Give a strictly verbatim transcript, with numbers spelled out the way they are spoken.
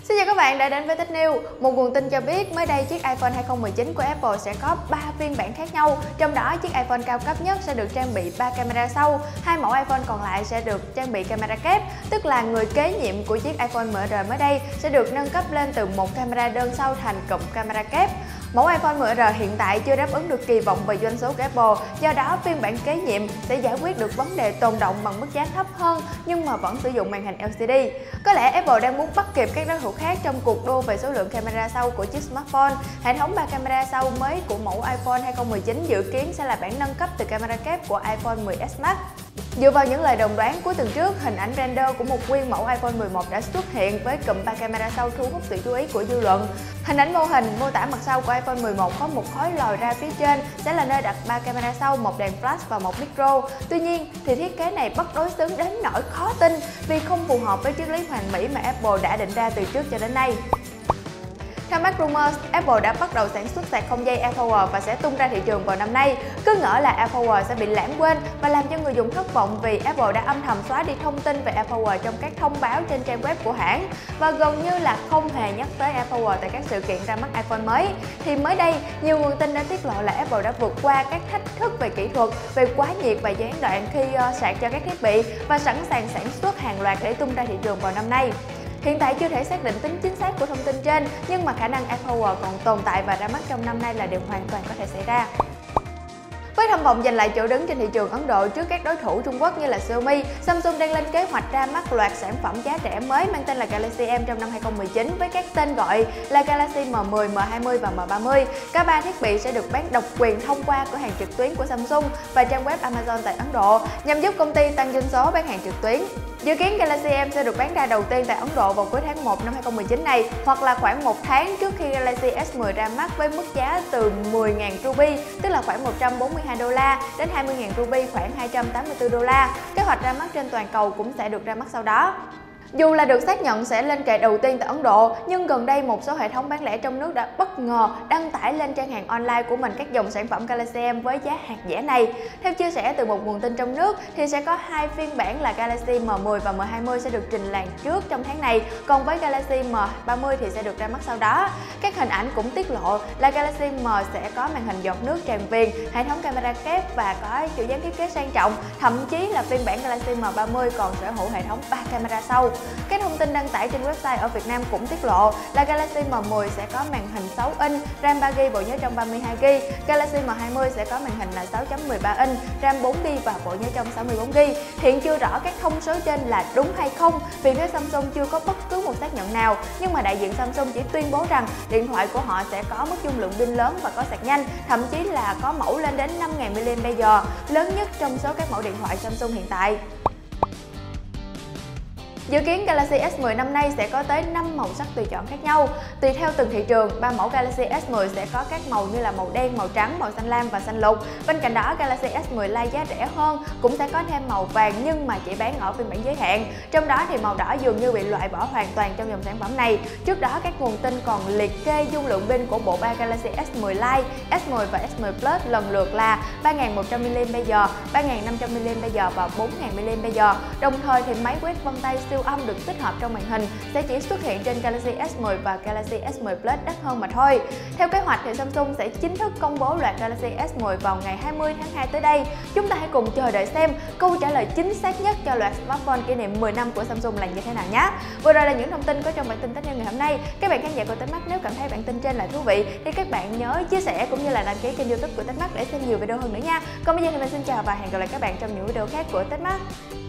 Xin chào các bạn đã đến với Tech News. Một nguồn tin cho biết mới đây chiếc iPhone hai không một chín của Apple sẽ có ba phiên bản khác nhau. Trong đó chiếc iPhone cao cấp nhất sẽ được trang bị ba camera sau, hai mẫu iPhone còn lại sẽ được trang bị camera kép, tức là người kế nhiệm của chiếc iPhone em rờ mới đây sẽ được nâng cấp lên từ một camera đơn sau thành cụm camera kép. Mẫu iPhone em rờ hiện tại chưa đáp ứng được kỳ vọng về doanh số của Apple, do đó phiên bản kế nhiệm sẽ giải quyết được vấn đề tồn động bằng mức giá thấp hơn nhưng mà vẫn sử dụng màn hình lờ xê đê. Có lẽ Apple đang muốn bắt kịp các đối thủ khác trong cuộc đua về số lượng camera sau của chiếc smartphone. Hệ thống ba camera sau mới của mẫu iPhone hai không một chín dự kiến sẽ là bản nâng cấp từ camera kép của iPhone mười S Max. Dựa vào những lời đồn đoán cuối tuần trước, hình ảnh render của một nguyên mẫu iPhone mười một đã xuất hiện với cụm ba camera sau thu hút sự chú ý của dư luận. Hình ảnh mô hình mô tả mặt sau của iPhone mười một có một khối lồi ra phía trên sẽ là nơi đặt ba camera sau, một đèn flash và một micro. Tuy nhiên thì thiết kế này bất đối xứng đến nỗi khó tin vì không phù hợp với triết lý hoàn mỹ mà Apple đã định ra từ trước cho đến nay. Theo Mac Rumors, Apple đã bắt đầu sản xuất sạc không dây AirPower và sẽ tung ra thị trường vào năm nay. Cứ ngỡ là AirPower sẽ bị lãng quên và làm cho người dùng thất vọng vì Apple đã âm thầm xóa đi thông tin về AirPower trong các thông báo trên trang web của hãng và gần như là không hề nhắc tới AirPower tại các sự kiện ra mắt iPhone mới. Thì mới đây, nhiều nguồn tin đã tiết lộ là Apple đã vượt qua các thách thức về kỹ thuật, về quá nhiệt và gián đoạn khi uh, sạc cho các thiết bị và sẵn sàng sản xuất hàng loạt để tung ra thị trường vào năm nay. Hiện tại chưa thể xác định tính chính xác của thông tin trên, nhưng mà khả năng AirPower còn tồn tại và ra mắt trong năm nay là điều hoàn toàn có thể xảy ra. Với tham vọng giành lại chỗ đứng trên thị trường Ấn Độ trước các đối thủ Trung Quốc như là Xiaomi, Samsung đang lên kế hoạch ra mắt loạt sản phẩm giá rẻ mới mang tên là Galaxy M trong năm hai không một chín với các tên gọi là Galaxy M mười, M hai mươi và M ba mươi. Cả ba thiết bị sẽ được bán độc quyền thông qua cửa hàng trực tuyến của Samsung và trang web Amazon tại Ấn Độ nhằm giúp công ty tăng doanh số bán hàng trực tuyến. Dự kiến Galaxy M sẽ được bán ra đầu tiên tại Ấn Độ vào cuối tháng một năm hai không một chín này, hoặc là khoảng một tháng trước khi Galaxy S mười ra mắt với mức giá từ mười nghìn ruby, tức là khoảng một trăm bốn mươi hai đô la, đến hai mươi nghìn ruby, khoảng hai trăm tám mươi tư đô la. Kế hoạch ra mắt trên toàn cầu cũng sẽ được ra mắt sau đó. Dù là được xác nhận sẽ lên kệ đầu tiên tại Ấn Độ, nhưng gần đây một số hệ thống bán lẻ trong nước đã bất ngờ đăng tải lên trang hàng online của mình các dòng sản phẩm Galaxy M với giá hạt rẻ này. Theo chia sẻ từ một nguồn tin trong nước thì sẽ có hai phiên bản là Galaxy M mười và M hai mươi sẽ được trình làng trước trong tháng này, còn với Galaxy M ba mươi thì sẽ được ra mắt sau đó. Các hình ảnh cũng tiết lộ là Galaxy M sẽ có màn hình giọt nước tràn viền, hệ thống camera kép và có kiểu dáng thiết kế sang trọng, thậm chí là phiên bản Galaxy M ba mươi còn sở hữu hệ thống ba camera sau. Các thông tin đăng tải trên website ở Việt Nam cũng tiết lộ là Galaxy M mười sẽ có màn hình sáu inch, RAM ba gi ga bai, bộ nhớ trong ba mươi hai gi ga bai. Galaxy M hai mươi sẽ có màn hình là sáu chấm mười ba inch, RAM bốn gi ga bai và bộ nhớ trong sáu mươi bốn gi ga bai. Hiện chưa rõ các thông số trên là đúng hay không vì phía Samsung chưa có bất cứ một xác nhận nào, nhưng mà đại diện Samsung chỉ tuyên bố rằng điện thoại của họ sẽ có mức dung lượng pin lớn và có sạc nhanh, thậm chí là có mẫu lên đến năm nghìn mi li am pe giờ, lớn nhất trong số các mẫu điện thoại Samsung hiện tại. Dự kiến Galaxy S mười năm nay sẽ có tới năm màu sắc tùy chọn khác nhau. Tùy theo từng thị trường, ba mẫu Galaxy S mười sẽ có các màu như là màu đen, màu trắng, màu xanh lam và xanh lục. Bên cạnh đó, Galaxy S mười Lite giá rẻ hơn cũng sẽ có thêm màu vàng nhưng mà chỉ bán ở phiên bản giới hạn. Trong đó thì màu đỏ dường như bị loại bỏ hoàn toàn trong dòng sản phẩm này. Trước đó, các nguồn tin còn liệt kê dung lượng pin của bộ ba Galaxy S mười Lite, S mười và S mười Plus lần lượt là ba nghìn một trăm mi li am pe giờ, ba nghìn năm trăm mi li am pe giờ và bốn nghìn mi li am pe giờ. Đồng thời thì máy quét vân tay siêu âm được tích hợp trong màn hình sẽ chỉ xuất hiện trên Galaxy S mười và Galaxy S mười Plus đắt hơn mà thôi. Theo kế hoạch thì Samsung sẽ chính thức công bố loạt Galaxy S mười vào ngày hai mươi tháng hai tới đây. Chúng ta hãy cùng chờ đợi xem câu trả lời chính xác nhất cho loạt smartphone kỷ niệm mười năm của Samsung là như thế nào nhé. Vừa rồi là những thông tin có trong bản tin Tech News ngày hôm nay. Các bạn khán giả của Techmart nếu cảm thấy bản tin trên là thú vị thì các bạn nhớ chia sẻ cũng như là đăng ký kênh YouTube của Techmart để xem nhiều video hơn nữa nha. Còn bây giờ thì mình xin chào và hẹn gặp lại các bạn trong những video khác của Techmart.